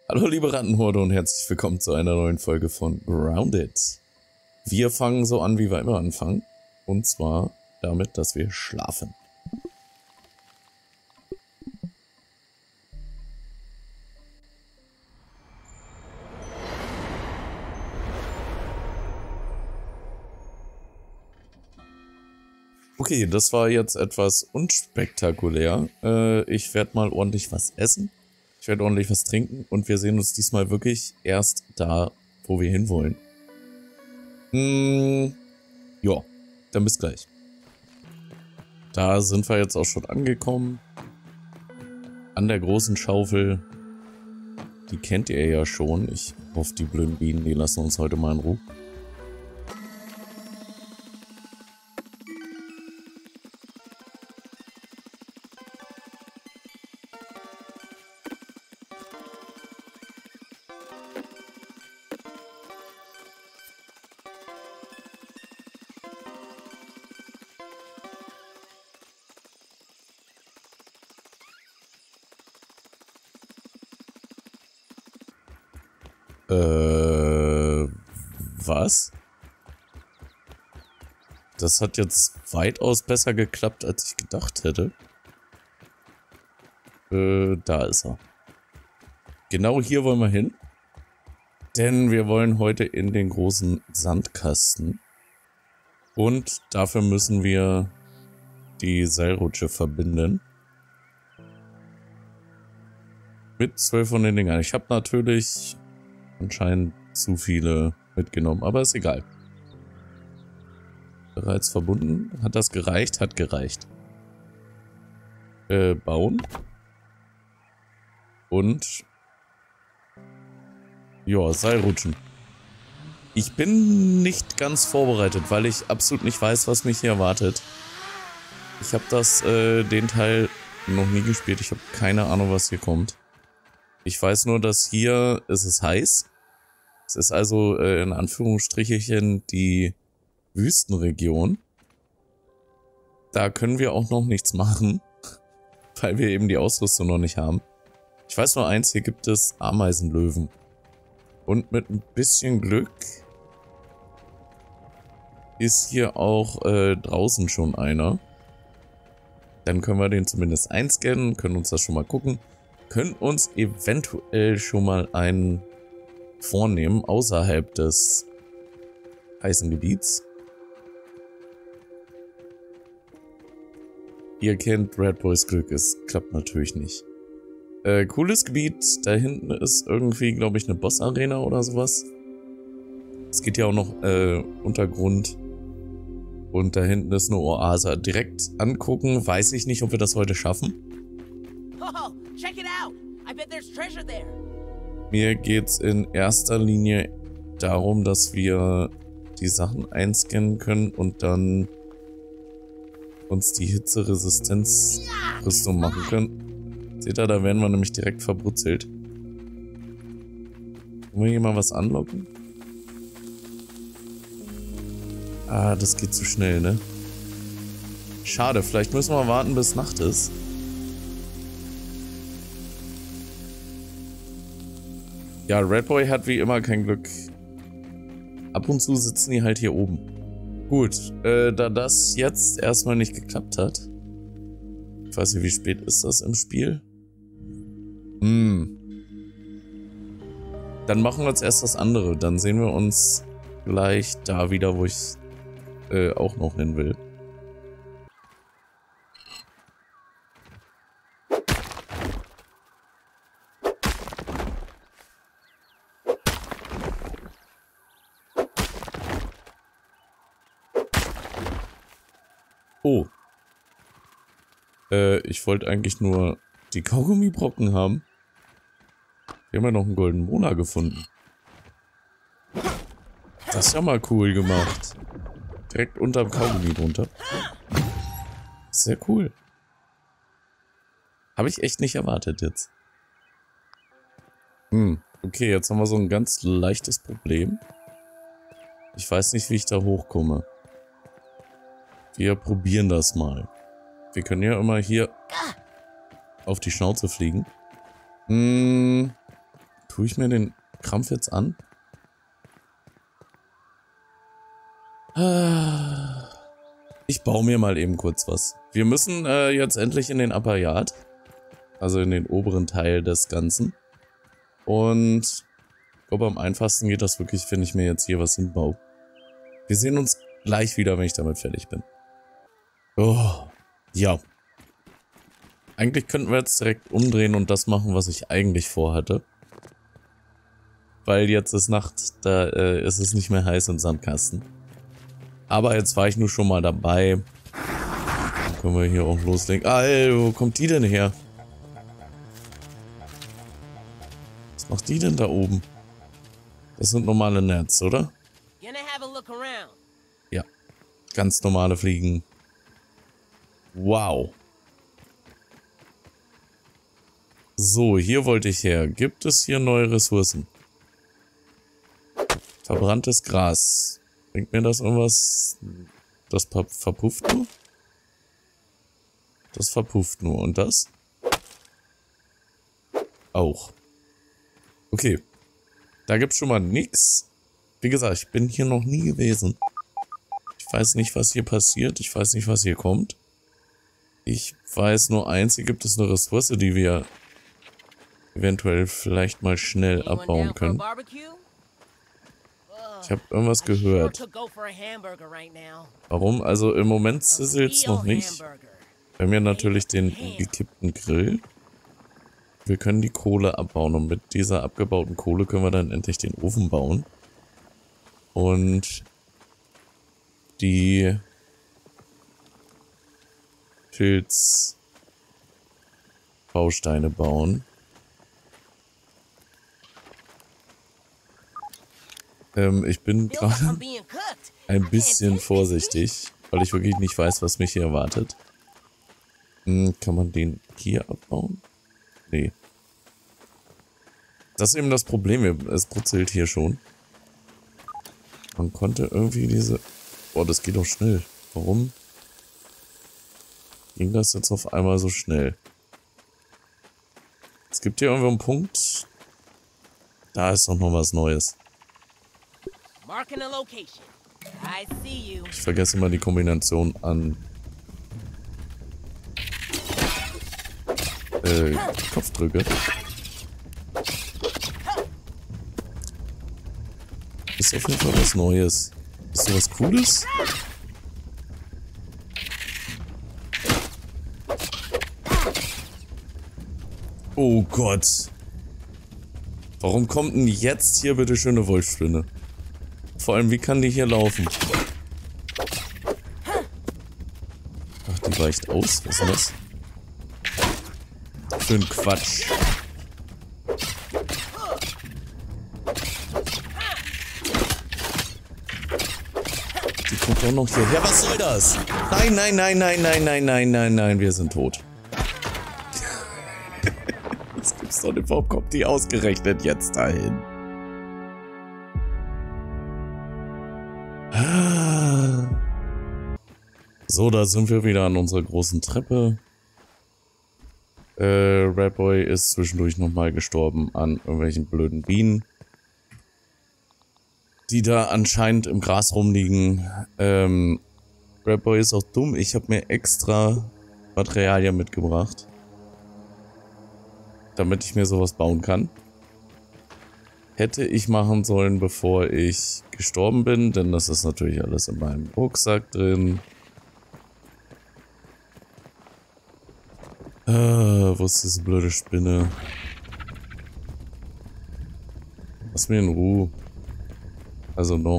Hallo liebe Rattenhorde und herzlich willkommen zu einer neuen Folge von Grounded. Wir fangen so an, wie wir immer anfangen. Und zwar damit, dass wir schlafen. Okay, das war jetzt etwas unspektakulär. Ich werde mal ordentlich was essen. Ich werde ordentlich was trinken und wir sehen uns diesmal wirklich erst da, wo wir hinwollen. Ja, dann bis gleich. Da sind wir jetzt auch schon angekommen. An der großen Schaufel. Die kennt ihr ja schon. Ich hoffe, die blöden Bienen, die lassen uns heute mal in Ruhe. Was? Das hat jetzt weitaus besser geklappt, als ich gedacht hätte. Da ist er. Genau hier wollen wir hin. Denn wir wollen heute in den großen Sandkasten. Und dafür müssen wir die Seilrutsche verbinden. Mit 12 von den Dingern. Ich habe natürlich anscheinend zu viele mitgenommen, aber ist egal. Bereits verbunden. Hat das gereicht? Hat gereicht. Bauen. Und ja, Seilrutschen. Ich bin nicht ganz vorbereitet, weil ich absolut nicht weiß, was mich hier erwartet. Ich habe den Teil noch nie gespielt. Ich habe keine Ahnung, was hier kommt. Ich weiß nur, dass hier ist es heiß. Es ist also in Anführungsstrichen die Wüstenregion. Da können wir auch noch nichts machen, weil wir eben die Ausrüstung noch nicht haben. Ich weiß nur eins, hier gibt es Ameisenlöwen. Und mit ein bisschen Glück ist hier auch draußen schon einer. Dann können wir den zumindest einscannen, können uns das schon mal gucken. Können uns eventuell schon mal einen vornehmen, außerhalb des heißen Gebiets. Ihr kennt Red Boys Glück, es klappt natürlich nicht. Cooles Gebiet, da hinten ist irgendwie, glaube ich, eine Boss-Arena oder sowas. Es geht ja auch noch Untergrund. Und da hinten ist eine Oase. Direkt angucken, weiß ich nicht, ob wir das heute schaffen. Oh, check it out. I bet there's treasure there. Mir geht's in erster Linie darum, dass wir die Sachen einscannen können und dann uns die Hitzeresistenzrüstung machen können. Seht ihr, da werden wir nämlich direkt verbrutzelt. Können wir hier mal was anlocken? Ah, das geht zu schnell, ne? Schade, vielleicht müssen wir warten, bis Nacht ist. Ja, Red Boy hat wie immer kein Glück. Ab und zu sitzen die halt hier oben. Gut, da das jetzt erstmal nicht geklappt hat. Ich weiß nicht, wie spät ist das im Spiel? Dann machen wir jetzt erst das andere. Dann sehen wir uns gleich da wieder, wo ich auch noch hin will. Oh. Ich wollte eigentlich nur die Kaugummibrocken haben. Wir haben ja noch einen goldenen Mona gefunden. Das ist ja mal cool gemacht. Direkt unterm Kaugummi drunter. Sehr cool. Habe ich echt nicht erwartet jetzt. Okay, jetzt haben wir so ein ganz leichtes Problem. Ich weiß nicht, wie ich da hochkomme. Wir probieren das mal. Wir können ja immer hier auf die Schnauze fliegen. Tue ich mir den Krampf jetzt an? Ich baue mir mal eben kurz was. Wir müssen jetzt endlich in den Upper Yard. Also in den oberen Teil des Ganzen. Und ich glaube, am einfachsten geht das wirklich, wenn ich mir jetzt hier was hinbaue. Wir sehen uns gleich wieder, wenn ich damit fertig bin. Oh, ja. Eigentlich könnten wir jetzt direkt umdrehen und das machen, was ich eigentlich vorhatte. Weil jetzt ist Nacht, da ist es nicht mehr heiß im Sandkasten. Aber jetzt war ich nur schon mal dabei. Dann können wir hier auch loslegen. Ah, ey, wo kommt die denn her? Was macht die denn da oben? Das sind normale Nerds, oder? Ja, ganz normale Fliegen. Wow. So, hier wollte ich her. Gibt es hier neue Ressourcen? Verbranntes Gras. Bringt mir das irgendwas? Das verpufft nur? Das verpufft nur. Und das? Auch. Okay. Da gibt's schon mal nix. Wie gesagt, ich bin hier noch nie gewesen. Ich weiß nicht, was hier passiert. Ich weiß nicht, was hier kommt. Ich weiß nur eins, hier gibt es eine Ressource, die wir eventuell vielleicht mal schnell abbauen können. Ich habe irgendwas gehört. Warum? Also im Moment sizzlt's noch nicht. Wir haben ja natürlich den gekippten Grill. Wir können die Kohle abbauen und mit dieser abgebauten Kohle können wir dann endlich den Ofen bauen. Und die Pilzbausteine bauen. Ich bin gerade ein bisschen vorsichtig, weil ich wirklich nicht weiß, was mich hier erwartet. Kann man den hier abbauen? Nee. Das ist eben das Problem, es brutzelt hier schon. Man konnte irgendwie diese... Boah, das geht doch schnell. Warum ging das jetzt auf einmal so schnell? Es gibt hier irgendwo einen Punkt. Da ist doch noch was Neues. Ich vergesse immer die Kombination an Kopfdrücke. Ist auf jeden Fall was Neues. Ist so was Cooles? Oh Gott. Warum kommt denn jetzt hier bitte schön eine Wolfsspinne? Vor allem, wie kann die hier laufen? Ach, die weicht aus? Was ist denn das? Für ein Quatsch. Die kommt auch noch hierher. Was soll das? Nein, nein, nein, nein, nein, nein, nein, nein, nein, wir sind tot. Das gibt's doch nicht. Warum kommt die ausgerechnet jetzt dahin? So, da sind wir wieder an unserer großen Treppe. Ratboy ist zwischendurch nochmal gestorben an irgendwelchen blöden Bienen, die da anscheinend im Gras rumliegen. Ratboy ist auch dumm. Ich habe mir extra Materialien mitgebracht, damit ich mir sowas bauen kann. Hätte ich machen sollen, bevor ich gestorben bin, denn das ist natürlich alles in meinem Rucksack drin. Wo ist diese blöde Spinne? Lass mir in Ruhe. Also noch.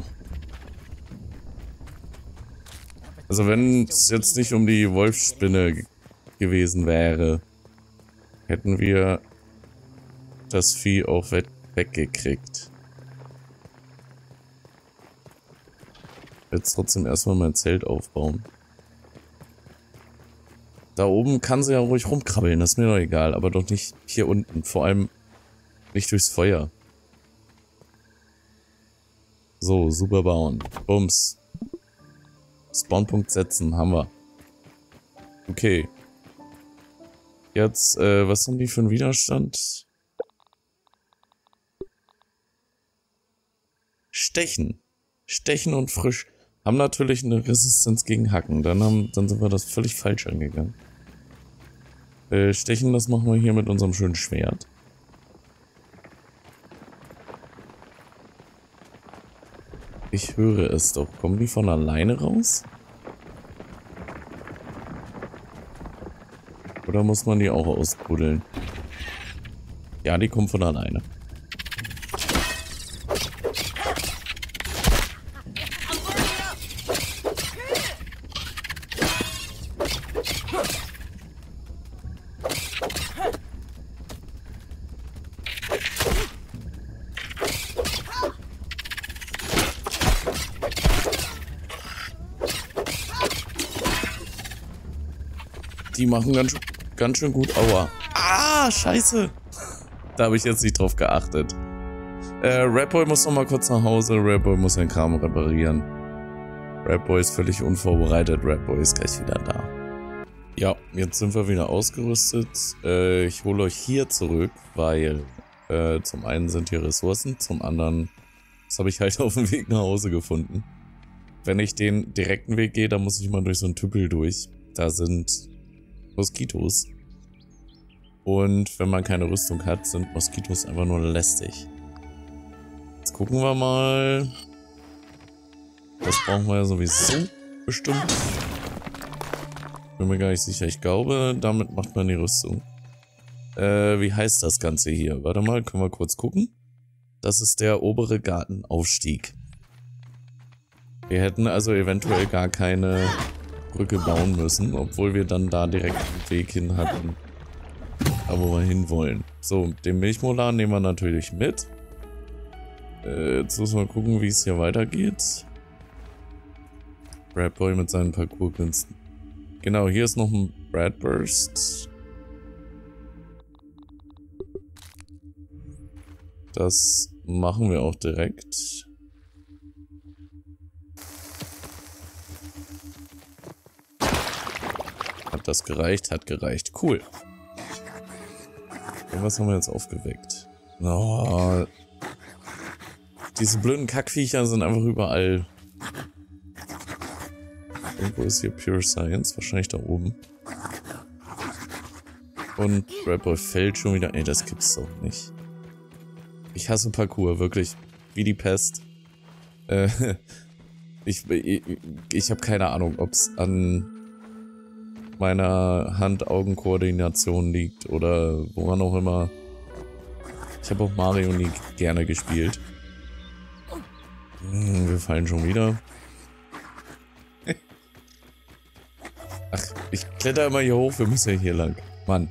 Also wenn es jetzt nicht um die Wolfsspinne gewesen wäre, hätten wir das Vieh auch weggekriegt. Jetzt trotzdem erstmal mein Zelt aufbauen. Da oben kann sie ja ruhig rumkrabbeln, das ist mir doch egal, aber doch nicht hier unten, vor allem nicht durchs Feuer. So, super bauen. Bums. Spawnpunkt setzen, haben wir. Okay. Jetzt, was haben die für einen Widerstand? Stechen. Stechen und frisch. Haben natürlich eine Resistenz gegen Hacken. Dann sind wir das völlig falsch angegangen. Stechen, das machen wir hier mit unserem schönen Schwert. Ich höre es doch. Kommen die von alleine raus? Oder muss man die auch ausbuddeln? Ja, die kommen von alleine. Die machen ganz schön gut Aua. Ah, scheiße. Da habe ich jetzt nicht drauf geachtet. Ratboy muss noch mal kurz nach Hause. Ratboy muss seinen Kram reparieren. Ratboy ist völlig unvorbereitet. Ratboy ist gleich wieder da. Ja, jetzt sind wir wieder ausgerüstet. Ich hole euch hier zurück, weil zum einen sind hier Ressourcen, zum anderen, das habe ich halt auf dem Weg nach Hause gefunden. Wenn ich den direkten Weg gehe, dann muss ich mal durch so einen Tüppel durch. Da sind Moskitos. Und wenn man keine Rüstung hat, sind Moskitos einfach nur lästig. Jetzt gucken wir mal. Das brauchen wir ja sowieso bestimmt. Bin mir gar nicht sicher. Ich glaube, damit macht man die Rüstung. Wie heißt das Ganze hier? Warte mal, können wir kurz gucken. Das ist der obere Gartenaufstieg. Wir hätten also eventuell gar keine Brücke bauen müssen, obwohl wir dann da direkt den Weg hin hatten, da wo wir hin wollen. So, den Milchmolar nehmen wir natürlich mit. Jetzt müssen wir gucken, wie es hier weitergeht. Ratboy mit seinen Parkour-Künsten. Genau, hier ist noch ein Bradburst. Das machen wir auch direkt. Hat das gereicht? Hat gereicht. Cool. Und was haben wir jetzt aufgeweckt? Oh, diese blöden Kackviecher sind einfach überall. Irgendwo ist hier Pure Science. Wahrscheinlich da oben. Und Ratboy fällt schon wieder. Ey, das gibt's doch nicht. Ich hasse Parkour, wirklich. Wie die Pest. Ich habe keine Ahnung, ob es an meiner Hand-Augen-Koordination liegt oder woran auch immer. Ich habe auch Mario nie gerne gespielt. Wir fallen schon wieder. Ach, ich kletter immer hier hoch, wir müssen ja hier lang. Mann.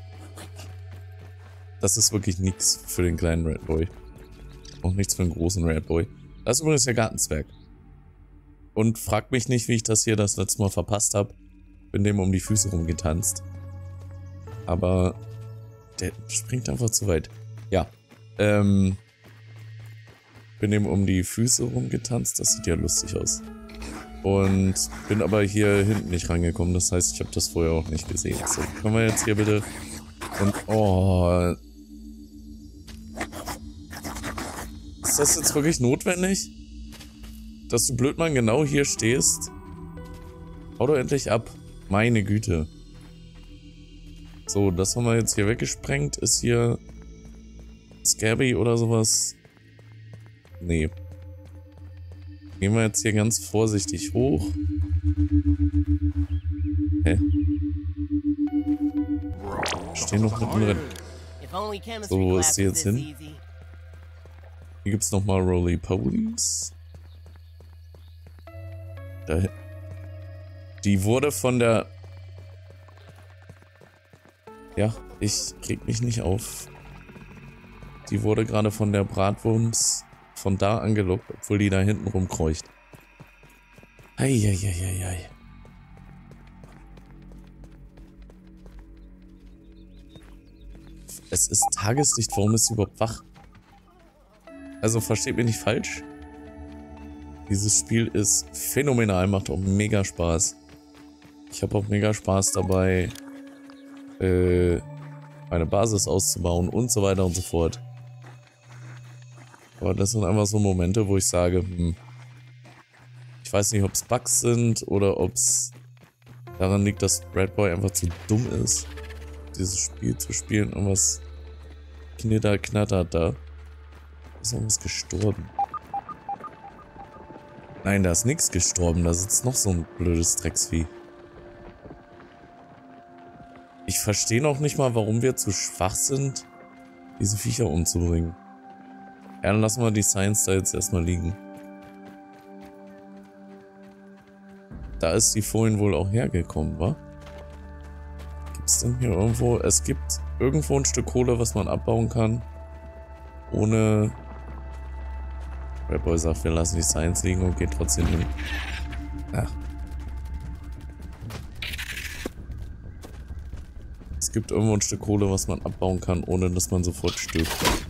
Das ist wirklich nichts für den kleinen Ratboy. Auch nichts für den großen Ratboy. Das ist übrigens der Gartenzwerg. Und fragt mich nicht, wie ich das hier das letzte Mal verpasst habe. Bin dem um die Füße rumgetanzt. Aber der springt einfach zu weit. Ja. Bin dem um die Füße rumgetanzt. Das sieht ja lustig aus. Und bin aber hier hinten nicht rangekommen. Das heißt, ich habe das vorher auch nicht gesehen. So, können wir jetzt hier bitte... Und... Oh... Ist das jetzt wirklich notwendig? Dass du Blödmann genau hier stehst? Hau doch endlich ab. Meine Güte. So, das haben wir jetzt hier weggesprengt. Ist hier... Scabby oder sowas? Nee. Gehen wir jetzt hier ganz vorsichtig hoch. Hä? Stehen noch mittendrin. So, wo ist die jetzt hin? Hier gibt's nochmal Roly-Polies. Da... Die wurde von der... Ja, ich krieg mich nicht auf. Die wurde gerade von der Bratwurms von da angelockt, obwohl die da hinten rumkreucht. Eieieiei. Es ist Tageslicht, warum ist sie überhaupt wach? Also versteht mich nicht falsch. Dieses Spiel ist phänomenal, macht auch mega Spaß. Ich habe auch mega Spaß dabei, eine Basis auszubauen und so weiter und so fort. Aber das sind einfach so Momente, wo ich sage, ich weiß nicht, ob es Bugs sind oder ob es daran liegt, dass Ratboy einfach zu dumm ist, dieses Spiel zu spielen. Irgendwas knattert da. Ist irgendwas gestorben? Nein, da ist nichts gestorben. Da sitzt noch so ein blödes Drecksvieh. Ich verstehe noch nicht mal, warum wir zu schwach sind, diese Viecher umzubringen. Ja, dann lassen wir die Science da jetzt erstmal liegen. Da ist die vorhin wohl auch hergekommen, wa? Gibt's denn hier irgendwo? Es gibt irgendwo ein Stück Kohle, was man abbauen kann. Ohne... Ratboy sagt, wir lassen die Science liegen und geht trotzdem hin. Ach. Es gibt irgendwo ein Stück Kohle, was man abbauen kann, ohne dass man sofort stirbt.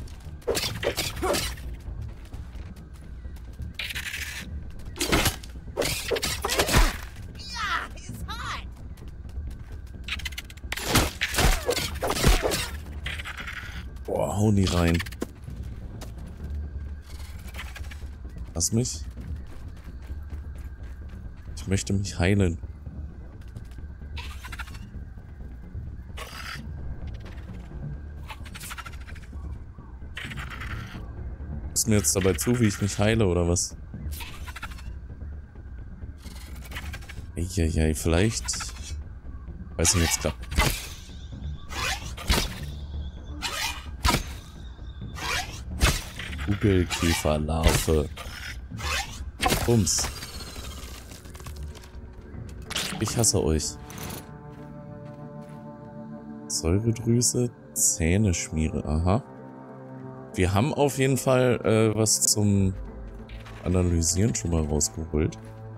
Boah, hau nie rein. Lass mich. Ich möchte mich heilen. Ist mir jetzt dabei zu, wie ich mich heile, oder was? Eieiei, vielleicht... Weiß nicht, jetzt klappt. Kugelkäferlarve. Bums. Ich hasse euch. Säuredrüse, Zähneschmiere, aha. Wir haben auf jeden Fall was zum Analysieren schon mal rausgeholt.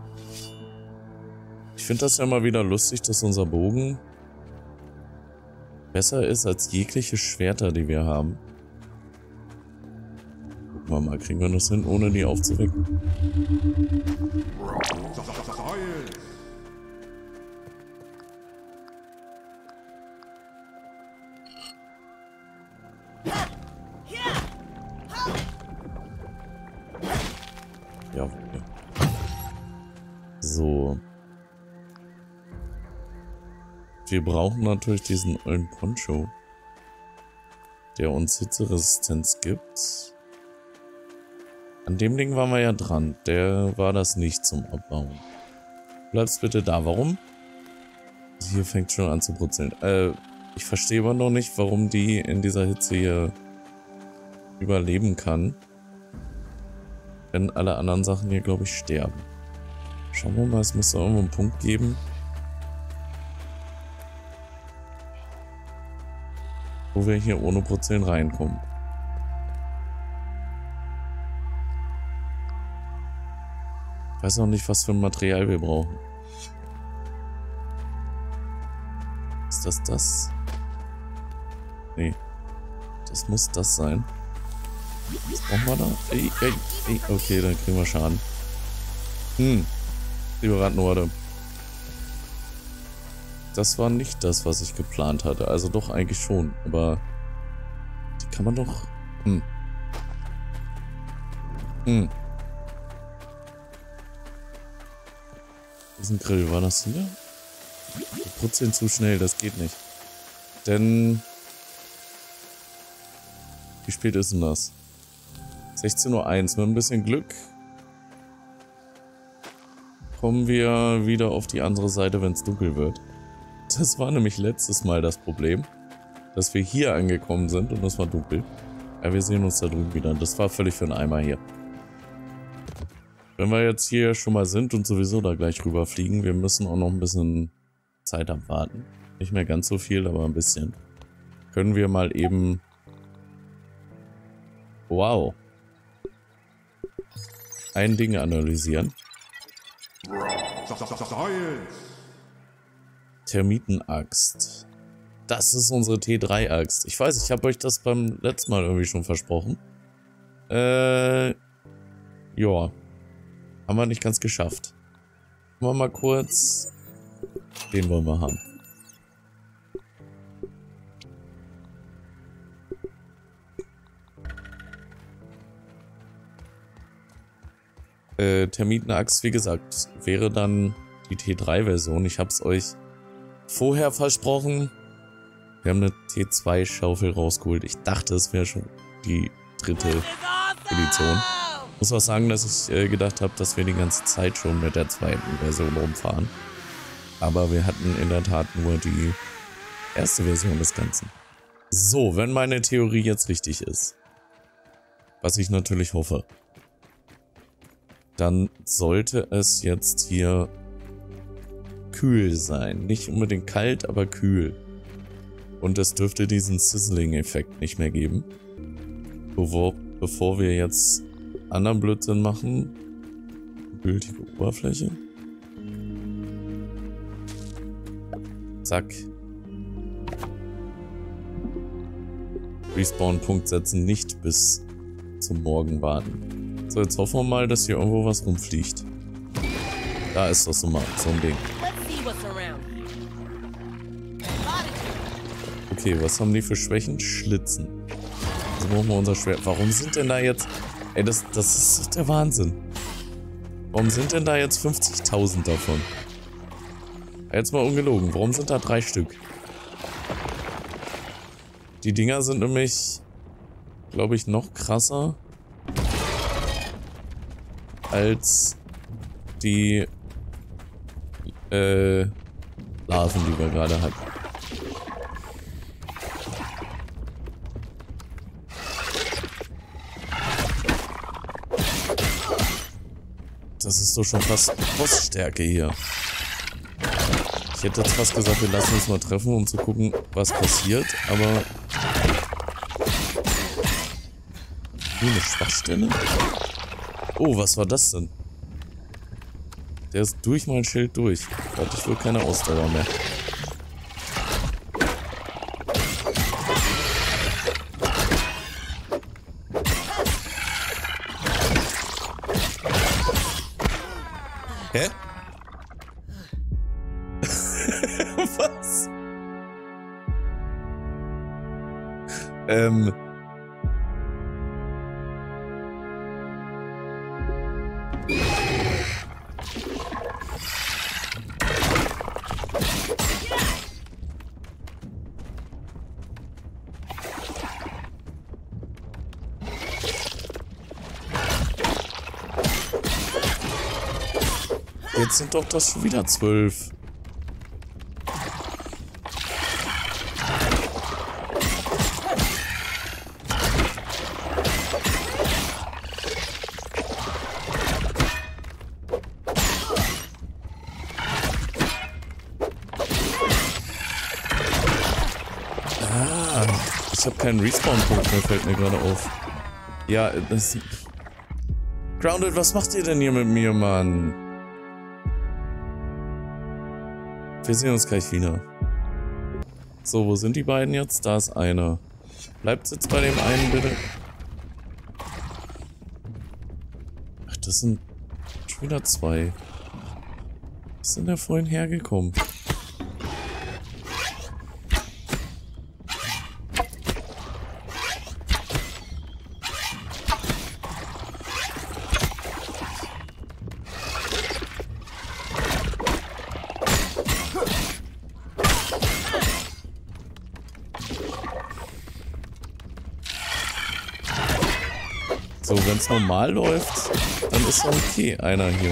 Ich finde das ja mal wieder lustig, dass unser Bogen besser ist als jegliche Schwerter, die wir haben. Gucken wir mal, kriegen wir das hin, ohne die aufzuwecken? Ja, okay. So. Wir brauchen natürlich diesen ollen Poncho, der uns Hitzeresistenz gibt. An dem Ding waren wir ja dran. Der war das nicht zum Abbauen. Bleibst bitte da. Warum? Hier fängt schon an zu brutzeln. Ich verstehe aber noch nicht, warum die in dieser Hitze hier überleben kann. Wenn alle anderen Sachen hier, glaube ich, sterben. Schauen wir mal, es muss da irgendwo einen Punkt geben, wo wir hier ohne Brutzeln reinkommen. Ich weiß noch nicht, was für ein Material wir brauchen. Ist das das? Nee. Das muss das sein. Was brauchen wir da? Ey, okay, dann kriegen wir Schaden. Liebe Rattenhorde. Das war nicht das, was ich geplant hatte. Also doch eigentlich schon, aber die kann man doch... Diesen Grill, war das hier? Wir brutzeln zu schnell, das geht nicht. Denn... Wie spät ist denn das? 16:01 Uhr. Mit ein bisschen Glück kommen wir wieder auf die andere Seite, wenn es dunkel wird. Das war nämlich letztes Mal das Problem, dass wir hier angekommen sind und es war dunkel. Ja, wir sehen uns da drüben wieder. Das war völlig für einen Eimer hier. Wenn wir jetzt hier schon mal sind und sowieso da gleich rüberfliegen, wir müssen auch noch ein bisschen Zeit abwarten. Nicht mehr ganz so viel, aber ein bisschen. Können wir mal eben... Wow. Ein Ding analysieren. Termitenaxt. Das ist unsere T3-Axt. Ich weiß, ich habe euch das beim letzten Mal irgendwie schon versprochen. Ja. Haben wir nicht ganz geschafft. Machen wir mal kurz. Den wollen wir haben. Termitenaxt, wie gesagt, wäre dann die T3-Version. Ich habe es euch vorher versprochen. Wir haben eine T2-Schaufel rausgeholt. Ich dachte, es wäre schon die 3. Edition. Muss auch sagen, dass ich gedacht habe, dass wir die ganze Zeit schon mit der 2. Version rumfahren. Aber wir hatten in der Tat nur die 1. Version des Ganzen. So, wenn meine Theorie jetzt richtig ist, was ich natürlich hoffe, dann sollte es jetzt hier kühl sein. Nicht unbedingt kalt, aber kühl. Und es dürfte diesen Sizzling-Effekt nicht mehr geben. Bevor wir jetzt anderen Blödsinn machen. Gültige Oberfläche. Zack. Respawn-Punkt setzen, nicht bis zum Morgen warten. So, jetzt hoffen wir mal, dass hier irgendwo was rumfliegt. Da ist doch so ein Ding. Okay, was haben die für Schwächen? Schlitzen. Also brauchen wir unser Schwert. Warum sind denn da jetzt... Ey, das ist doch der Wahnsinn. Warum sind denn da jetzt 50.000 davon? Jetzt mal ungelogen. Warum sind da 3 Stück? Die Dinger sind nämlich, glaube ich, noch krasser als die Larven, die wir gerade hatten. Das ist doch schon fast Bossstärke hier. Ich hätte jetzt fast gesagt, wir lassen uns mal treffen, um zu gucken, was passiert, aber... Hier eine Schwachstelle? Oh, was war das denn? Der ist durch mein Schild durch. Da hatte ich wohl keine Ausdauer mehr. Hä? Was? Jetzt sind doch das schon wieder 12. Ich habe keinen Respawn-Punkt mehr, fällt mir gerade auf. Ja, das... Grounded, was macht ihr denn hier mit mir, Mann? Wir sehen uns gleich wieder. So, wo sind die beiden jetzt? Da ist einer. Bleibt jetzt bei dem einen, bitte. Ach, das sind schon wieder 2. Was sind da vorhin hergekommen? So, wenn es normal läuft, dann ist okay, einer hier.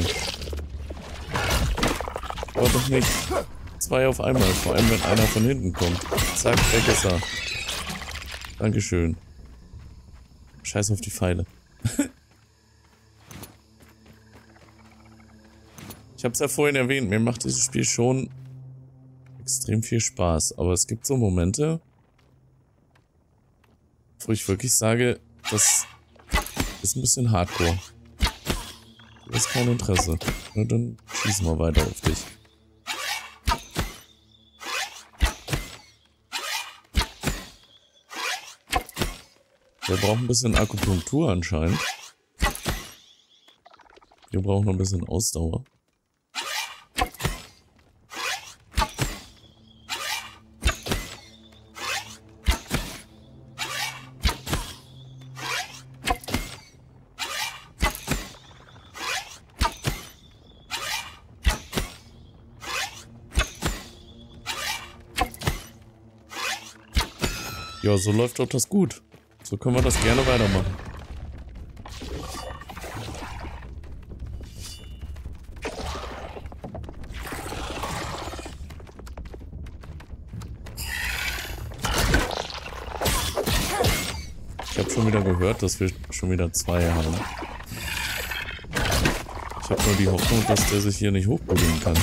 Aber doch nicht 2 auf einmal, vor allem wenn einer von hinten kommt. Zack, weg ist er. Dankeschön. Scheiß auf die Pfeile. Ich hab's ja vorhin erwähnt, mir macht dieses Spiel schon extrem viel Spaß. Aber es gibt so Momente, wo ich wirklich sage, das ist ein bisschen hardcore. Du hast kein Interesse. Na, dann schießen wir weiter auf dich. Der braucht ein bisschen Akupunktur anscheinend. Wir brauchen noch ein bisschen Ausdauer. Ja, so läuft doch das gut. So können wir das gerne weitermachen. Ich habe schon wieder gehört, dass wir schon wieder 2 haben. Ich habe nur die Hoffnung, dass der sich hier nicht hochbuddeln kann.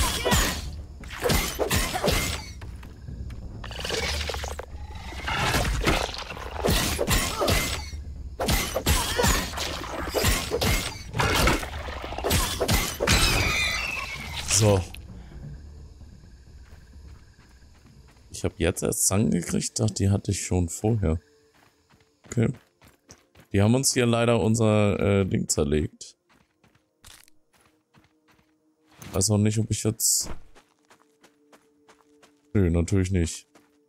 So. Ich habe jetzt erst Zangen gekriegt, dachte, die hatte ich schon vorher. Okay. Die haben uns hier leider unser Ding zerlegt. Weiß auch nicht, ob ich jetzt... Nö, natürlich nicht.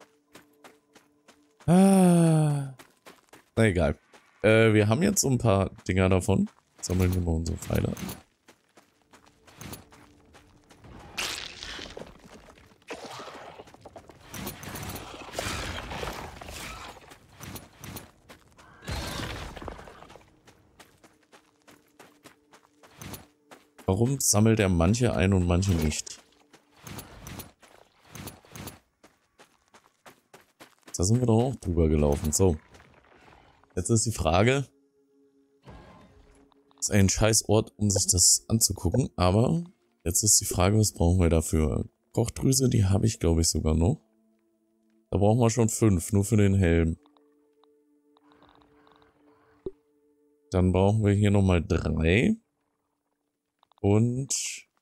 Ah. Na egal. Wir haben jetzt so ein paar Dinger davon. Sammeln wir mal unsere Pfeile an. Warum sammelt er manche ein und manche nicht? Da sind wir doch auch drüber gelaufen. So. Jetzt ist die Frage. Das ist ein scheiß Ort, um sich das anzugucken. Aber jetzt ist die Frage, was brauchen wir dafür? Kochdrüse, die habe ich glaube ich sogar noch. Da brauchen wir schon 5, nur für den Helm. Dann brauchen wir hier nochmal 3. Und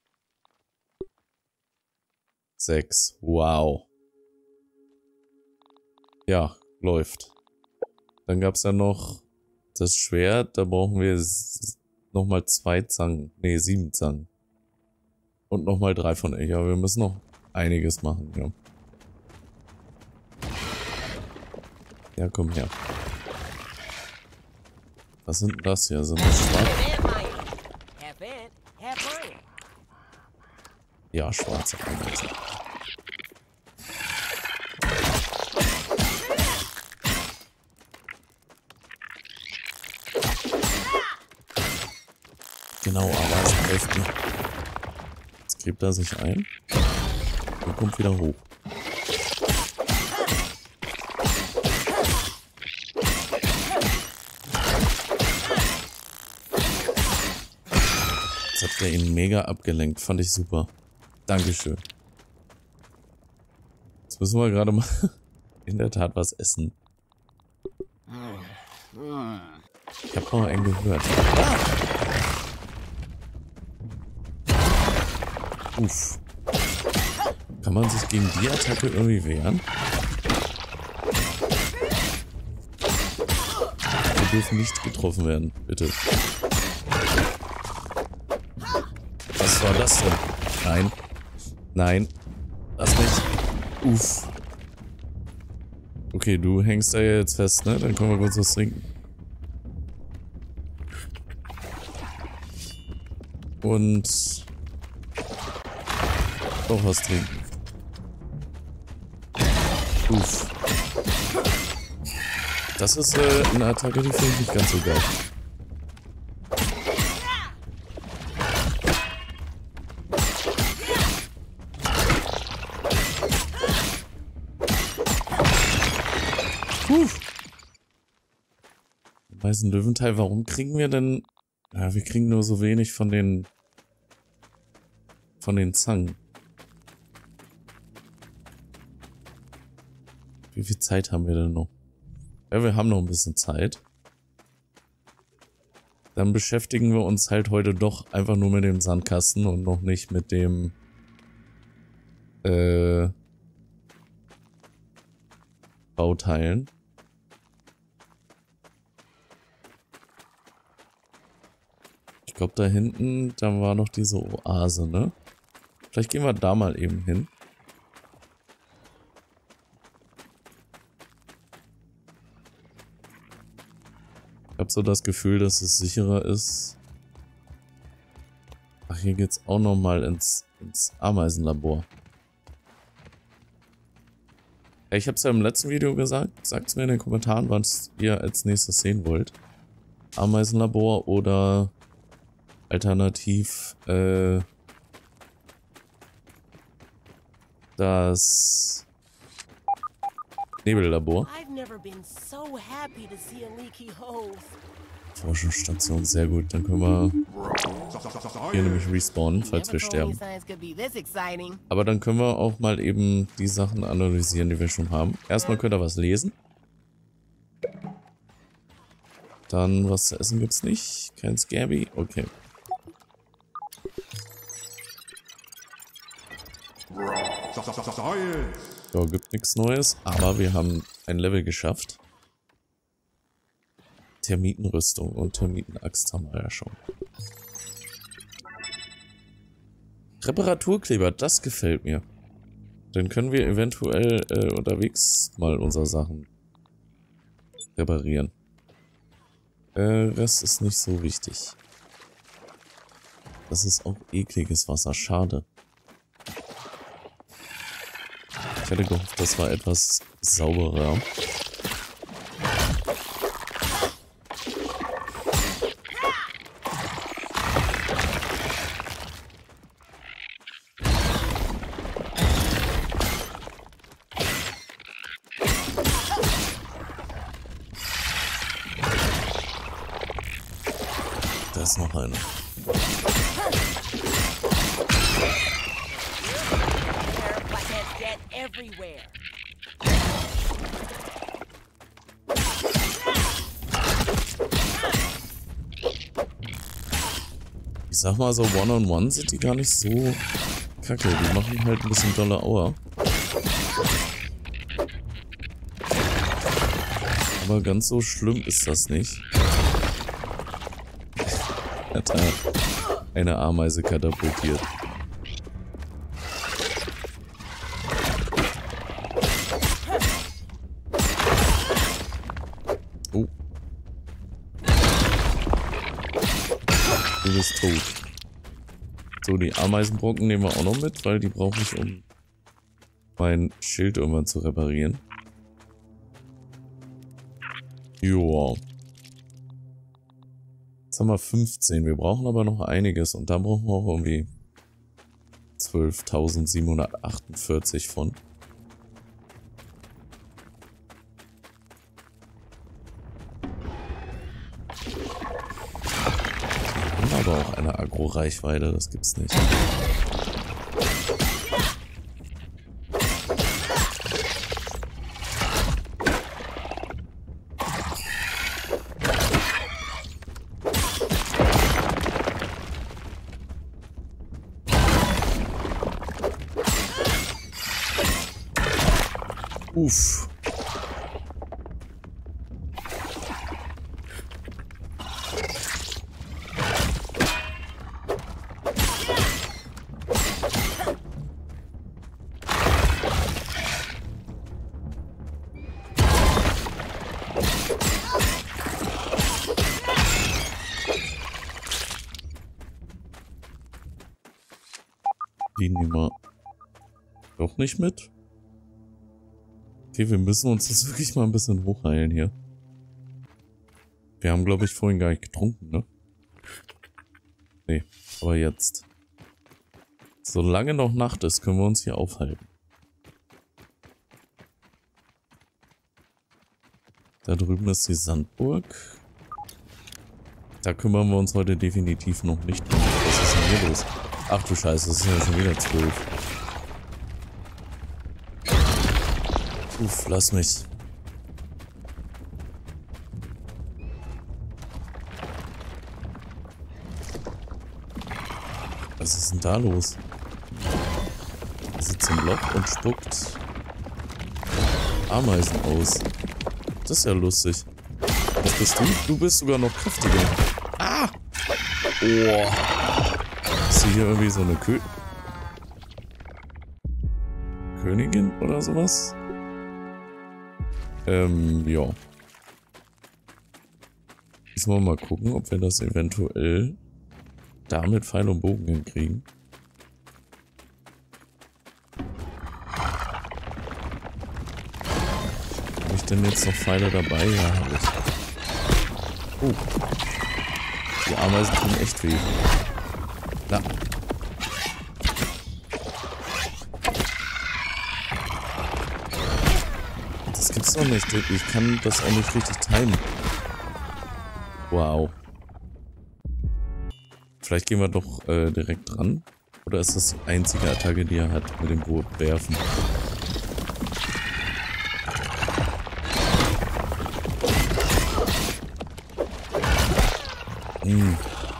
6. Wow. Ja, läuft. Dann gab es ja noch das Schwert. Da brauchen wir nochmal 2 Zangen. Ne, 7 Zangen. Und nochmal 3 von euch. Ja, wir müssen noch einiges machen, ja. Ja, komm her. Was sind denn das hier? Sind das schwarze? Ja, schwarze Ameisen. Genau, Ameisenhälften. Jetzt gräbt er sich ein und kommt wieder hoch. Jetzt hat er ihn mega abgelenkt. Fand ich super. Dankeschön. Jetzt müssen wir gerade mal in der Tat was essen. Ich habe noch einen gehört. Uff. Kann man sich gegen die Attacke irgendwie wehren? Wir dürfen nicht getroffen werden, bitte. Was war das denn? Nein. Nein. Lass mich. Uff. Okay, du hängst da jetzt fest, ne? Dann können wir kurz was trinken. Und doch was trinken. Uff. Das ist eine Attacke, die finde ich nicht ganz so geil. Weißen Löwenteil, warum kriegen wir denn... Ja, wir kriegen nur so wenig von den Zangen. Wie viel Zeit haben wir denn noch? Ja, wir haben noch ein bisschen Zeit. Dann beschäftigen wir uns halt heute doch einfach nur mit dem Sandkasten und noch nicht mit dem Bauteilen. Ich glaube, da hinten, da war noch diese Oase, ne? Vielleicht gehen wir da mal eben hin. Ich habe so das Gefühl, dass es sicherer ist. Ach, hier geht's auch noch mal ins Ameisenlabor. Ich habe es ja im letzten Video gesagt. Sagt es mir in den Kommentaren, was ihr als nächstes sehen wollt. Ameisenlabor oder alternativ das Nebellabor. Forschungsstation, sehr gut. Dann können wir hier nämlich respawnen, falls wir sterben. Aber dann können wir auch mal eben die Sachen analysieren, die wir schon haben. Erstmal könnt ihr was lesen. Dann was zu essen gibt's nicht. Kein Scabby. Okay. Ja, gibt nichts Neues, aber wir haben ein Level geschafft. Termitenrüstung und Termitenaxt haben wir ja schon. Reparaturkleber, das gefällt mir. Dann können wir eventuell unterwegs mal unsere Sachen reparieren. Rest ist nicht so wichtig. Das ist auch ekliges Wasser, schade. Ich hatte gehofft, das war etwas sauberer. Da ist noch einer. Ich sag mal so, One-on-One sind die gar nicht so kacke. Die machen halt ein bisschen dolle Aua. Aber ganz so schlimm ist das nicht. Hat eine Ameise katapultiert. Oh. Du bist tot. So, die Ameisenbrocken nehmen wir auch noch mit, weil die brauche ich, um mein Schild irgendwann zu reparieren. Joa. Jetzt haben wir 15. Wir brauchen aber noch einiges. Und da brauchen wir auch irgendwie 12.748 von. Wir haben aber auch eine Agro-Reichweite. Das gibt's nicht. Uff. Die nehmen wir doch nicht mit. Okay, wir müssen uns das wirklich mal ein bisschen hochheilen hier. Wir haben, glaube ich, vorhin gar nicht getrunken, ne? Nee, aber jetzt. Solange noch Nacht ist, können wir uns hier aufhalten. Da drüben ist die Sandburg. Da kümmern wir uns heute definitiv noch nicht drum. Was ist denn hier los? Ach du Scheiße, es sind ja schon wieder 12. Uff, lass mich. Was ist denn da los? Er sitzt im Loch und spuckt Ameisen aus. Das ist ja lustig. Was bist du? Du bist sogar noch kräftiger. Ah! Oh. Ist hier irgendwie so eine Königin oder sowas? Ja. Müssen wir mal gucken, ob wir das eventuell da mit Pfeil und Bogen hinkriegen. denn jetzt noch Pfeile dabei? Ja, habe ich. Oh. Die Ameisen tun echt weh. Na. Das gibt's doch nicht. Ich kann das auch nicht richtig timen. Wow. Vielleicht gehen wir doch direkt dran. Oder ist das die einzige Attacke, die er hat, mit dem Boot werfen? Hm.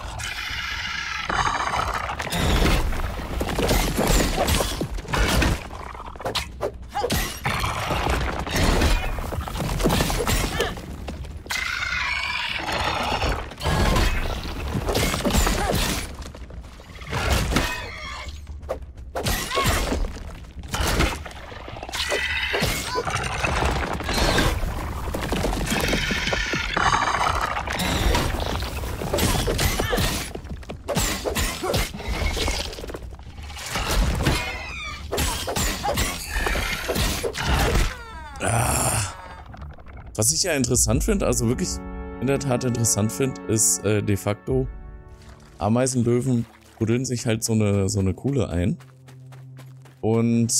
Was ich ja interessant finde, also wirklich in der Tat interessant finde, ist de facto, Ameisenlöwen buddeln sich halt so eine Kuhle ein und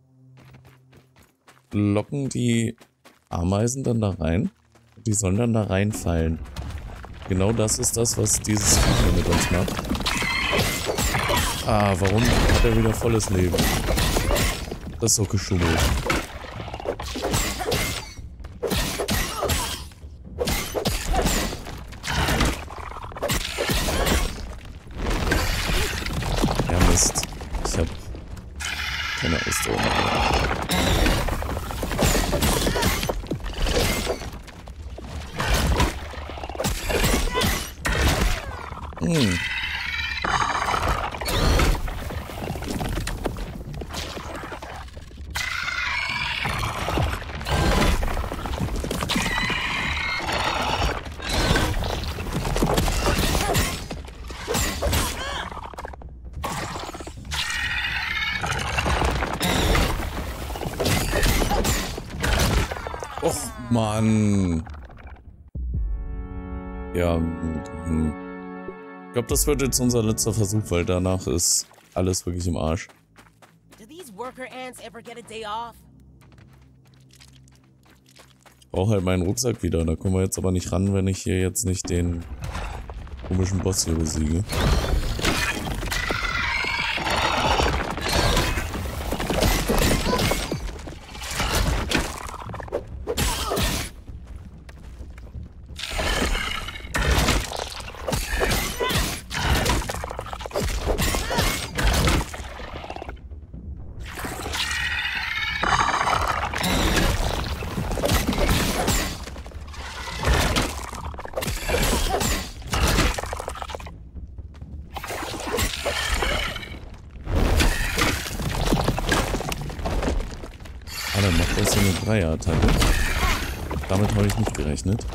locken die Ameisen dann da rein. Die sollen dann da reinfallen. Genau das ist das, was dieses Vieh mit uns macht. Ah, warum hat er wieder volles Leben? Das ist so geschummelt. Mist. Ich hab keine Ausdauer mehr. Och, Mann. Ja, ich glaube, das wird jetzt unser letzter Versuch, weil danach ist alles wirklich im Arsch. Ich brauche halt meinen Rucksack wieder. Da kommen wir jetzt aber nicht ran, wenn ich hier jetzt nicht den komischen Boss hier besiege. Ah, dann macht das so eine Dreier-Attacke. Damit habe ich nicht gerechnet.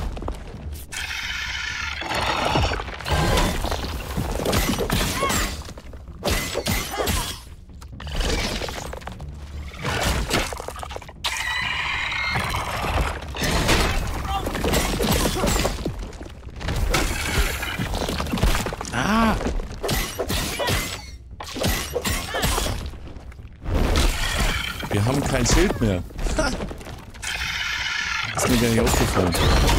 Ah! Wir haben kein Schild mehr. Ha! Ist mir gar nicht aufgefallen.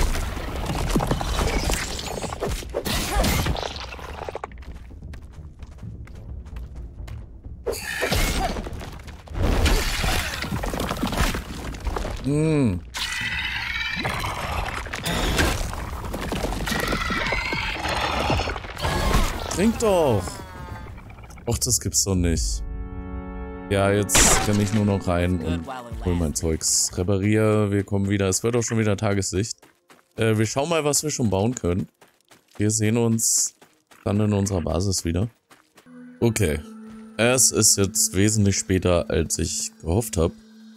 Trink doch! Och, das gibt's doch nicht. Ja, jetzt renne ich nur noch rein und hol mein Zeugs. Repariere, wir kommen wieder. Es wird auch schon wieder Tageslicht. Wir schauen mal, was wir schon bauen können. Wir sehen uns dann in unserer Basis wieder. Okay. Es ist jetzt wesentlich später, als ich gehofft habe.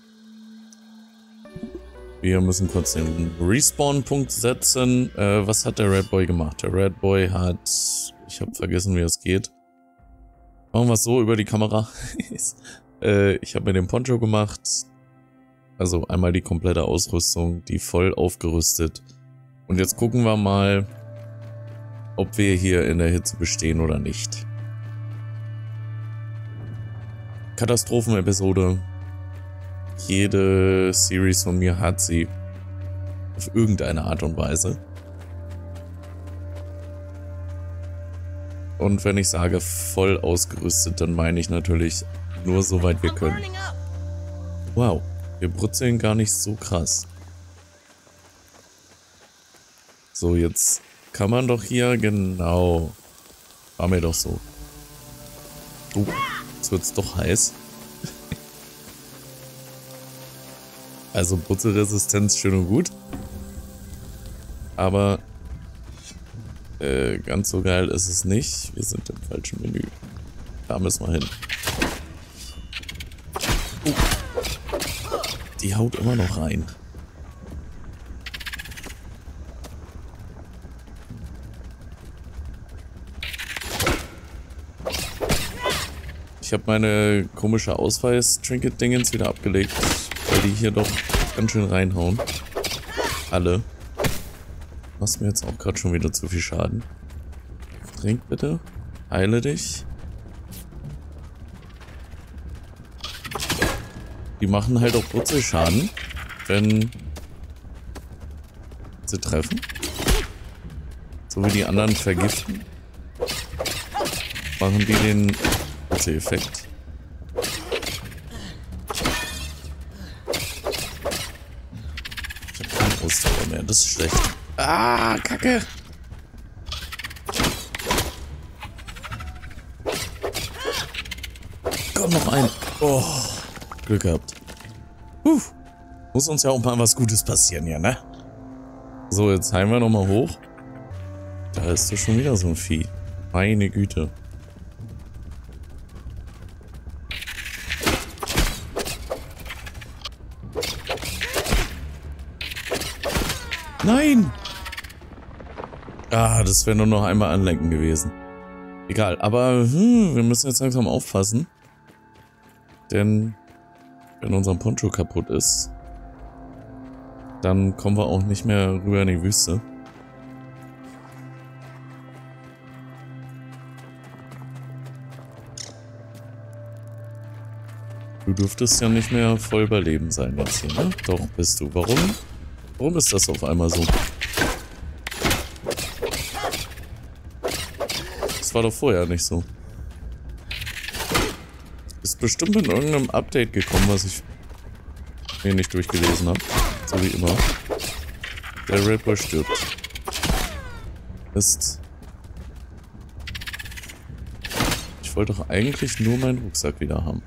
Wir müssen kurz den Respawn-Punkt setzen. Was hat der Red Boy gemacht? Der Red Boy hat... Ich habe vergessen, wie es geht. Machen wir es so über die Kamera. Ich habe mir den Poncho gemacht. Also einmal die komplette Ausrüstung, die voll aufgerüstet. Und jetzt gucken wir mal, ob wir hier in der Hitze bestehen oder nicht. Katastrophen-Episode. Jede Series von mir hat sie auf irgendeine Art und Weise. Und wenn ich sage voll ausgerüstet, dann meine ich natürlich nur so weit wir können. Wow, wir brutzeln gar nicht so krass. So, jetzt kann man doch hier genau. War mir doch so. Oh, jetzt wird's doch heiß. Also Brutzelresistenz schön und gut. Aber ganz so geil ist es nicht. Wir sind im falschen Menü. Da müssen wir hin. Die haut immer noch rein. Ich habe meine komische Ausweis-Trinket-Dingens wieder abgelegt, weil die hier doch ganz schön reinhauen. Alle. Machst mir jetzt auch gerade schon wieder zu viel Schaden. Trink bitte. Heile dich. Die machen halt auch Brutzelschaden, wenn sie treffen. So wie die anderen vergiften. Machen die den Brutzeleffekt. Ich habe keine Ausdauer mehr, das ist schlecht. Ah, Kacke! Komm, noch ein. Oh, Glück gehabt. Muss uns ja auch mal was Gutes passieren hier, ne? So, jetzt heilen wir nochmal hoch. Da ist doch schon wieder so ein Vieh. Meine Güte. Nein! Ah, das wäre nur noch einmal anlenken gewesen. Egal, aber wir müssen jetzt langsam aufpassen. Denn wenn unser Poncho kaputt ist, dann kommen wir auch nicht mehr rüber in die Wüste. Du dürftest ja nicht mehr voll bei Leben sein jetzt hier, ne? Doch, bist du. Warum? Warum ist das auf einmal so? Das war doch vorher nicht so. Ist bestimmt in irgendeinem Update gekommen, was ich mir nicht durchgelesen habe. So wie immer. Der Red Boy stirbt. Mist. Ich wollte doch eigentlich nur meinen Rucksack wieder haben.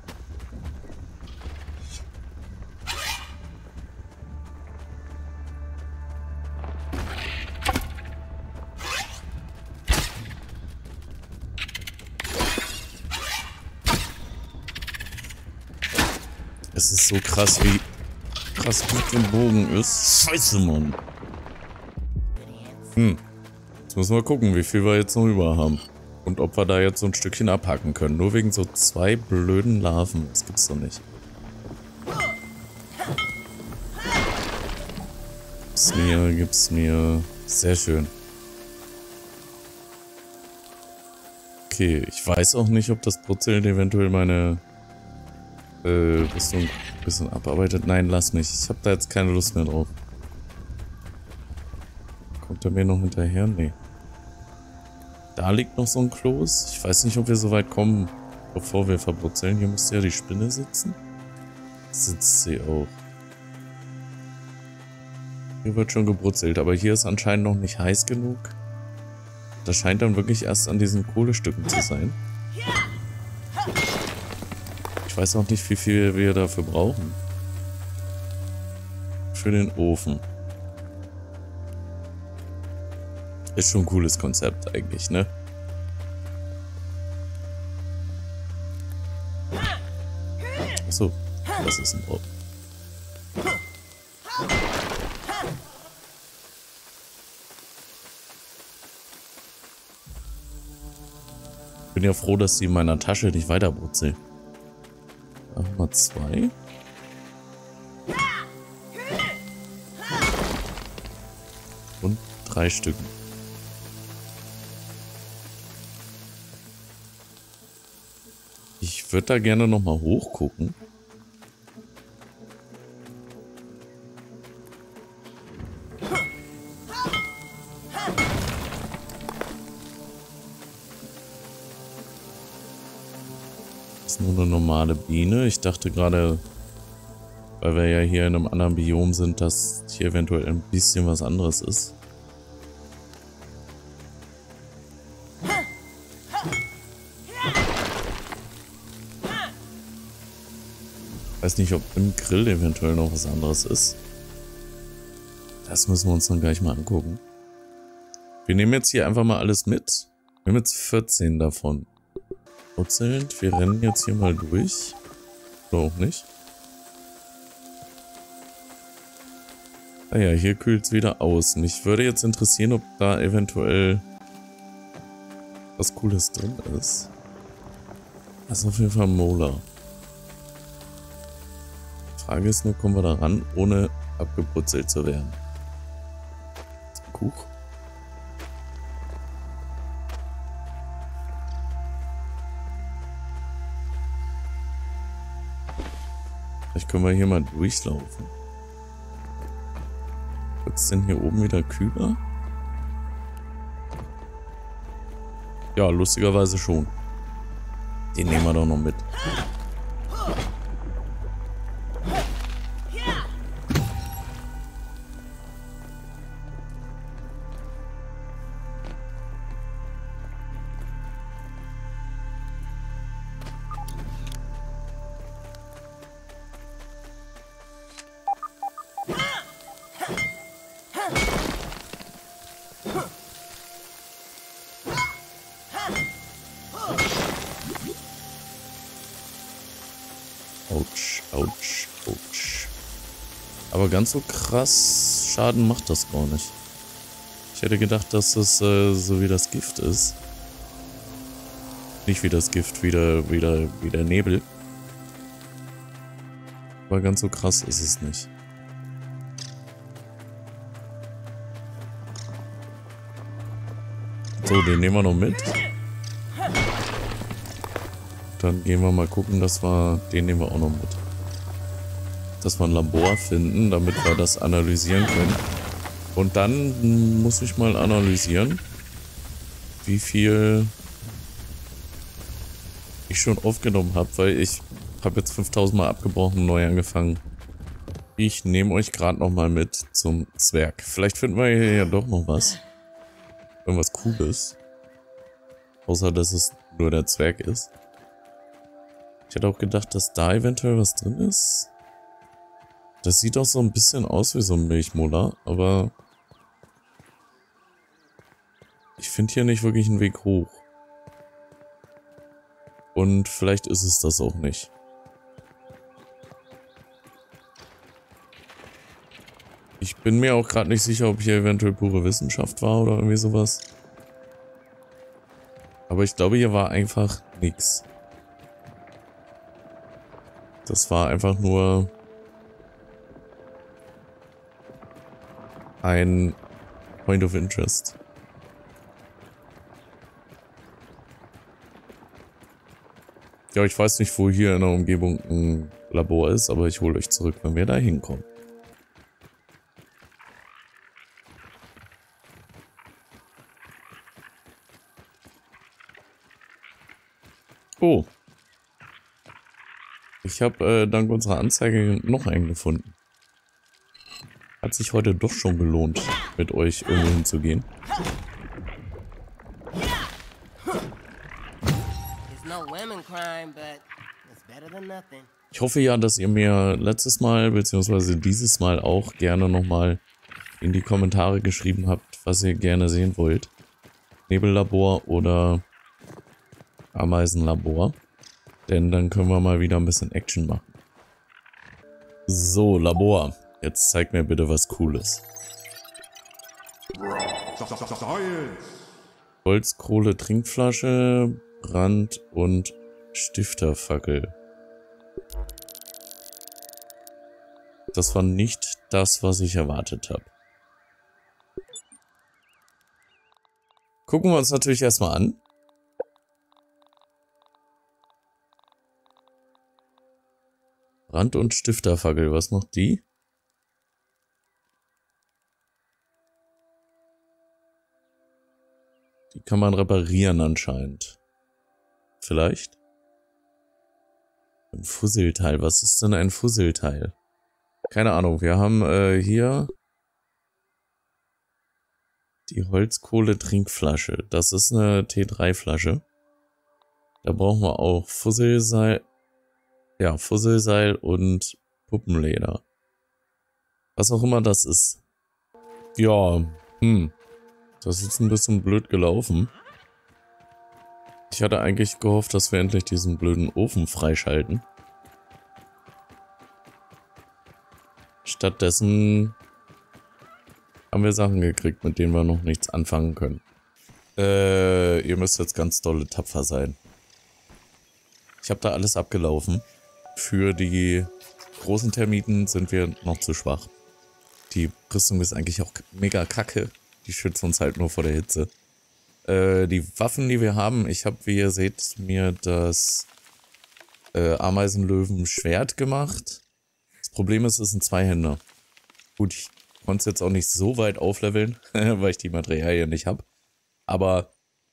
Es ist so krass, wie krass gut der Bogen ist. Scheiße, Mann. Jetzt müssen wir gucken, wie viel wir jetzt noch über haben. Und ob wir da jetzt so ein Stückchen abhacken können. Nur wegen so 2 blöden Larven. Das gibt's doch nicht. Gib's mir. Sehr schön. Okay, ich weiß auch nicht, ob das Brutzeln eventuell meine Rüstung ein bisschen abarbeitet. Nein, lass mich. Ich habe da jetzt keine Lust mehr drauf. Kommt er mir noch hinterher? Nee. Da liegt noch so ein Kloß. Ich weiß nicht, ob wir so weit kommen, bevor wir verbrutzeln. Hier müsste ja die Spinne sitzen. Sitzt sie auch. Hier wird schon gebrutzelt, aber hier ist anscheinend noch nicht heiß genug. Das scheint dann wirklich erst an diesen Kohlestücken zu sein. Ich weiß auch nicht, wie viel wir dafür brauchen. Für den Ofen. Ist schon ein cooles Konzept eigentlich, ne? Achso, das ist ein Brot. Ich bin ja froh, dass sie in meiner Tasche nicht weiter brutzelt. Machen wir 2. 3 Stücken. Ich würde da gerne nochmal hochgucken. Das ist nur eine normale Biene. Ich dachte gerade, weil wir ja hier in einem anderen Biom sind, dass hier eventuell ein bisschen was anderes ist. Weiß nicht, ob im Grill eventuell noch was anderes ist. Das müssen wir uns dann gleich mal angucken. Wir nehmen jetzt hier einfach mal alles mit. Wir haben jetzt 14 davon. Prozent. Wir rennen jetzt hier mal durch. Oder auch nicht. Ah ja, hier kühlt es wieder aus. Mich würde jetzt interessieren, ob da eventuell was Cooles drin ist. Das ist auf jeden Fall ein Molar. Frage ist nur, kommen wir da ran, ohne abgebrutzelt zu werden? Kuch. Vielleicht können wir hier mal durchlaufen. Wird es denn hier oben wieder kühler? Ja, lustigerweise schon. Den nehmen wir doch noch mit. Autsch, autsch, autsch. Aber ganz so krass Schaden macht das gar nicht. Ich hätte gedacht, dass es so wie das Gift ist. Nicht wie das Gift, wie der Nebel. Aber ganz so krass ist es nicht. So, den nehmen wir noch mit. Dann gehen wir mal gucken, dass wir... Den nehmen wir auch noch mit. Dass wir ein Labor finden, damit wir das analysieren können. Und dann muss ich mal analysieren, wie viel ich schon aufgenommen habe, weil ich habe jetzt 5000 Mal abgebrochen und neu angefangen. Ich nehme euch gerade noch mal mit zum Zwerg. Vielleicht finden wir hier ja doch noch was. Irgendwas Cooles. Außer, dass es nur der Zwerg ist. Ich hätte auch gedacht, dass da eventuell was drin ist. Das sieht auch so ein bisschen aus wie so ein Milchmolar, aber ich finde hier nicht wirklich einen Weg hoch. Und vielleicht ist es das auch nicht. Ich bin mir auch gerade nicht sicher, ob hier eventuell pure Wissenschaft war oder irgendwie sowas. Aber ich glaube, hier war einfach nichts. Das war einfach nur ein Point of Interest. Ja, ich weiß nicht, wo hier in der Umgebung ein Labor ist, aber ich hole euch zurück, wenn wir da hinkommen. Oh. Ich habe dank unserer Anzeige noch einen gefunden. Hat sich heute doch schon gelohnt, mit euch irgendwo hinzugehen. Ich hoffe ja, dass ihr mir letztes Mal bzw. dieses Mal auch gerne nochmal in die Kommentare geschrieben habt, was ihr gerne sehen wollt. Nebellabor oder Ameisenlabor. Denn dann können wir mal wieder ein bisschen Action machen. So, Labor. Jetzt zeig mir bitte was Cooles. Holzkohle, Trinkflasche, Brand- und Stifterfackel. Das war nicht das, was ich erwartet habe. Gucken wir uns natürlich erstmal an. Brand- und Stifterfackel, was macht die? Die kann man reparieren anscheinend. Vielleicht? Ein Fusselteil, was ist denn ein Fusselteil? Keine Ahnung, wir haben hier die Holzkohle-Trinkflasche. Das ist eine T3-Flasche. Da brauchen wir auch Fusselseil. Ja, Fusselseil und Puppenleder. Was auch immer das ist. Ja, das ist ein bisschen blöd gelaufen. Ich hatte eigentlich gehofft, dass wir endlich diesen blöden Ofen freischalten. Stattdessen haben wir Sachen gekriegt, mit denen wir noch nichts anfangen können. Ihr müsst jetzt ganz dolle tapfer sein. Ich habe da alles abgelaufen. Für die großen Termiten sind wir noch zu schwach. Die Rüstung ist eigentlich auch mega kacke. Die schützt uns halt nur vor der Hitze. Die Waffen, die wir haben, ich habe, wie ihr seht, mir das Ameisenlöwen-Schwert gemacht. Das Problem ist, es ist ein Zweihänder. Gut, ich konnte es jetzt auch nicht so weit aufleveln, weil ich die Materialien nicht habe. Aber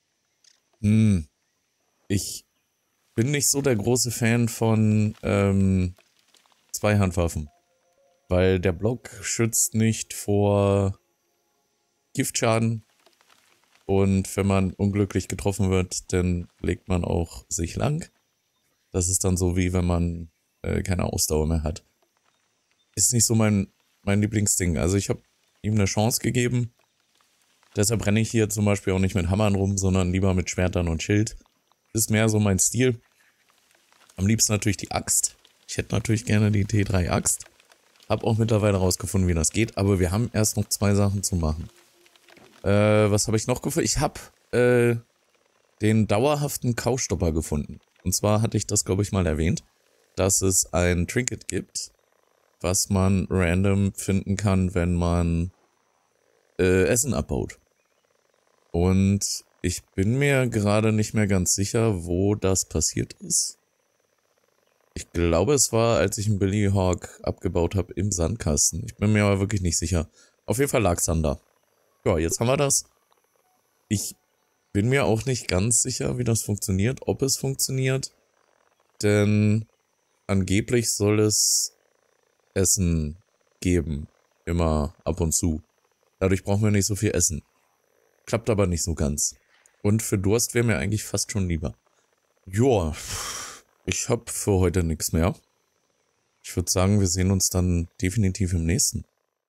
ich bin nicht so der große Fan von Zweihandwaffen. Weil der Block schützt nicht vor Giftschaden. Und wenn man unglücklich getroffen wird, dann legt man auch sich lang. Das ist dann so, wie wenn man keine Ausdauer mehr hat. Ist nicht so mein Lieblingsding. Also ich habe ihm eine Chance gegeben. Deshalb renne ich hier zum Beispiel auch nicht mit Hammern rum, sondern lieber mit Schwertern und Schild. Ist mehr so mein Stil. Am liebsten natürlich die Axt. Ich hätte natürlich gerne die T3-Axt. Hab auch mittlerweile rausgefunden, wie das geht. Aber wir haben erst noch 2 Sachen zu machen. Was habe ich noch gefunden? Ich habe den dauerhaften Kaustopper gefunden. Und zwar hatte ich das, glaube ich, mal erwähnt, dass es ein Trinket gibt, was man random finden kann, wenn man Essen abbaut. Und ich bin mir gerade nicht mehr ganz sicher, wo das passiert ist. Ich glaube, es war, als ich einen Billy Hawk abgebaut habe im Sandkasten. Ich bin mir aber wirklich nicht sicher. Auf jeden Fall lag es dann da. Ja, jetzt haben wir das. Ich bin mir auch nicht ganz sicher, wie das funktioniert, ob es funktioniert. Denn angeblich soll es Essen geben. Immer ab und zu. Dadurch brauchen wir nicht so viel Essen. Klappt aber nicht so ganz. Und für Durst wäre mir eigentlich fast schon lieber. Joa, ich habe für heute nichts mehr. Ich würde sagen, wir sehen uns dann definitiv im nächsten.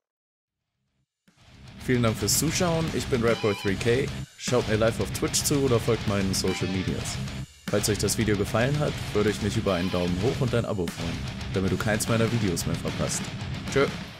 Vielen Dank fürs Zuschauen, ich bin Radboy3K, schaut mir live auf Twitch zu oder folgt meinen Social Medias. Falls euch das Video gefallen hat, würde ich mich über einen Daumen hoch und ein Abo freuen, damit du keins meiner Videos mehr verpasst. Tschö!